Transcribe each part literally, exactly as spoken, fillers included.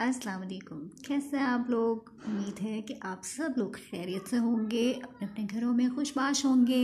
अस्सलाम वालेकुम। कैसे हैं आप लोग? उम्मीद है कि आप सब लोग खैरियत से होंगे, अपने अपने घरों में खुशबाश होंगे।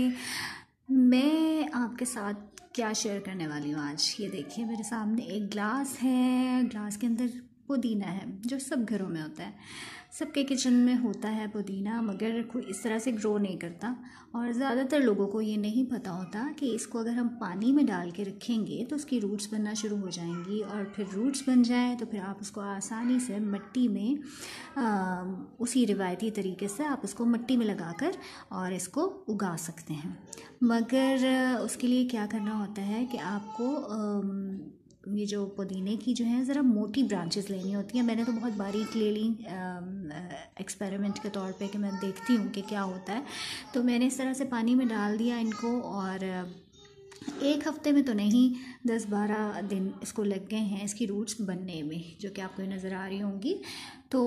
मैं आपके साथ क्या शेयर करने वाली हूँ आज, ये देखिए मेरे सामने एक ग्लास है। ग्लास के अंदर पुदीना है, जो सब घरों में होता है, सबके किचन में होता है पुदीना, मगर कोई इस तरह से ग्रो नहीं करता। और ज़्यादातर लोगों को ये नहीं पता होता कि इसको अगर हम पानी में डाल के रखेंगे तो उसकी रूट्स बनना शुरू हो जाएंगी, और फिर रूट्स बन जाए तो फिर आप उसको आसानी से मिट्टी में आ, उसी रिवायती तरीके से आप उसको मिट्टी में लगाकर और इसको उगा सकते हैं। मगर उसके लिए क्या करना होता है कि आपको आ, ये जो पुदीने की जो है ज़रा मोटी ब्रांचेस लेनी होती हैं। मैंने तो बहुत बारीक ले ली एक्सपेरिमेंट के तौर पे कि मैं देखती हूँ कि क्या होता है। तो मैंने इस तरह से पानी में डाल दिया इनको, और एक हफ़्ते में तो नहीं, दस बारह दिन इसको लग गए हैं इसकी रूट्स बनने में, जो कि आपको नज़र आ रही होंगी। तो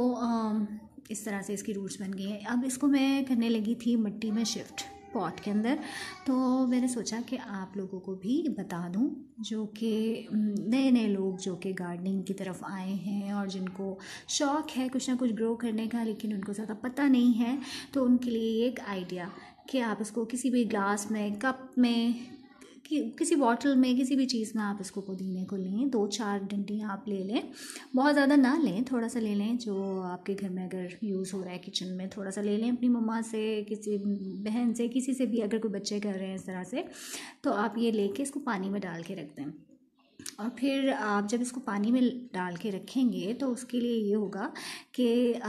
इस तरह से इसकी रूट्स बन गई हैं। अब इसको मैं करने लगी थी मिट्टी में शिफ्ट, पॉट के अंदर। तो मैंने सोचा कि आप लोगों को भी बता दूं, जो कि नए नए लोग जो कि गार्डनिंग की तरफ आए हैं और जिनको शौक़ है कुछ ना कुछ ग्रो करने का, लेकिन उनको ज़्यादा पता नहीं है। तो उनके लिए एक आइडिया कि आप इसको किसी भी ग्लास में, कप में, कि किसी बॉटल में, किसी भी चीज़ में आप इसको पुदीने को लें। दो चार डंडियाँ आप ले लें, बहुत ज़्यादा ना लें, थोड़ा सा ले लें जो आपके घर में अगर यूज़ हो रहा है किचन में, थोड़ा सा ले लें अपनी मम्मा से, किसी बहन से, किसी से भी, अगर कोई बच्चे कर रहे हैं इस तरह से, तो आप ये लेके इसको पानी में डाल के रख दें। और फिर आप जब इसको पानी में डाल के रखेंगे तो उसके लिए ये होगा कि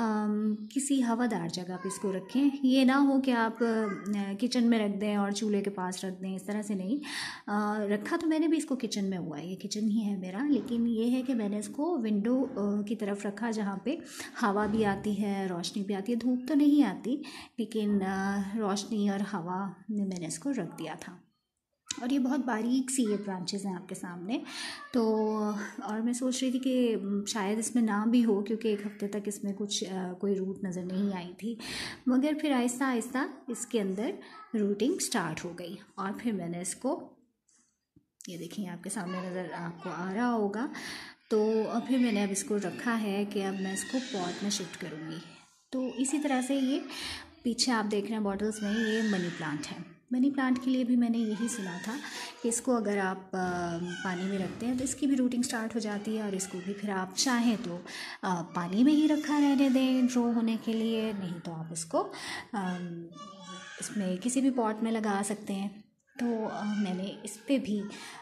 किसी हवादार जगह पे इसको रखें। ये ना हो कि आप किचन में रख दें और चूल्हे के पास रख दें, इस तरह से नहीं। आ, रखा तो मैंने भी इसको किचन में हुआ है, ये किचन ही है मेरा, लेकिन ये है कि मैंने इसको विंडो की तरफ रखा जहाँ पे हवा भी आती है, रोशनी भी आती है। धूप तो नहीं आती, लेकिन रोशनी और हवा में मैंने इसको रख दिया था। और ये बहुत बारीक सी ये ब्रांचेस हैं आपके सामने। तो और मैं सोच रही थी कि शायद इसमें ना भी हो, क्योंकि एक हफ़्ते तक इसमें कुछ आ, कोई रूट नज़र नहीं आई थी। मगर फिर आहिस्ता आहिस्ता इसके अंदर रूटिंग स्टार्ट हो गई, और फिर मैंने इसको, ये देखिए आपके सामने नज़र आपको आ रहा होगा। तो फिर मैंने अब इसको रखा है कि अब मैं इसको पॉट में शिफ्ट करूँगी। तो इसी तरह से ये पीछे आप देख रहे हैं बॉटल्स में, ये मनी प्लांट है। मनी प्लांट के लिए भी मैंने यही सुना था कि इसको अगर आप पानी में रखते हैं तो इसकी भी रूटिंग स्टार्ट हो जाती है, और इसको भी फिर आप चाहें तो पानी में ही रखा रहने दें ग्रो होने के लिए, नहीं तो आप इसको इसमें किसी भी पॉट में लगा सकते हैं। तो मैंने इस पर भी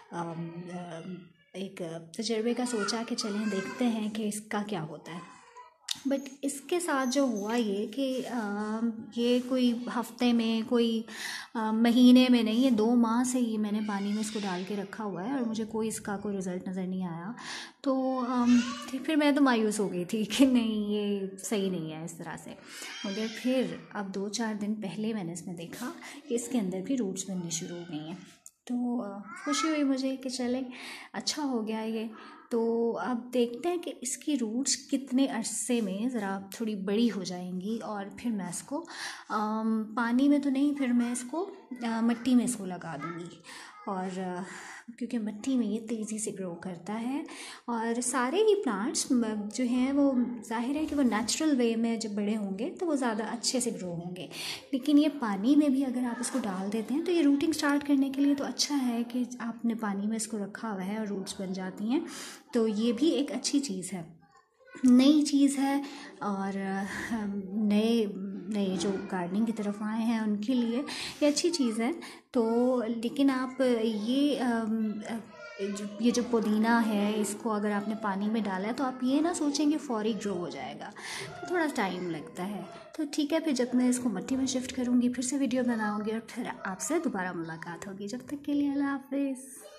एक तजर्बे का सोचा कि चलें देखते हैं कि इसका क्या होता है। बट इसके साथ जो हुआ ये कि आ, ये कोई हफ्ते में, कोई आ, महीने में नहीं, ये दो माह से ही मैंने पानी में इसको डाल के रखा हुआ है और मुझे कोई इसका कोई रिज़ल्ट नज़र नहीं आया। तो आ, फिर मैं तो मायूस हो गई थी कि नहीं, ये सही नहीं है इस तरह से। मगर फिर अब दो चार दिन पहले मैंने इसमें देखा कि इसके अंदर भी रूट्स बननी शुरू हो गई हैं। तो खुशी हुई मुझे कि चले अच्छा हो गया ये। तो अब देखते हैं कि इसकी रूट्स कितने अरसे में ज़रा थोड़ी बड़ी हो जाएंगी, और फिर मैं इसको आ, पानी में तो नहीं, फिर मैं इसको आ, मिट्टी में इसको लगा दूँगी। और आ, क्योंकि मिट्टी में ये तेज़ी से ग्रो करता है, और सारे ही प्लांट्स जो हैं वो जाहिर है कि वो नेचुरल वे में जब बड़े होंगे तो वो ज़्यादा अच्छे से ग्रो होंगे। लेकिन ये पानी में भी अगर आप इसको डाल देते हैं तो ये रूटिंग स्टार्ट करने के लिए तो अच्छा है कि आपने पानी में इसको रखा हुआ है और रूट्स बन जाती हैं। तो ये भी एक अच्छी चीज़ है, नई चीज़ है, और नए नए जो गार्डनिंग की तरफ आए हैं उनके लिए ये अच्छी चीज़ है। तो लेकिन आप ये ये जो पुदीना है, इसको अगर आपने पानी में डाला है तो आप ये ना सोचेंगे फ़ौरी ग्रो हो जाएगा, तो थोड़ा टाइम लगता है। तो ठीक है, फिर जब मैं इसको मिट्टी में शिफ्ट करूँगी फिर से वीडियो बनाऊँगी, और फिर आपसे दोबारा मुलाकात होगी। जब तक के लिए अल्लाह हाफ़िज़।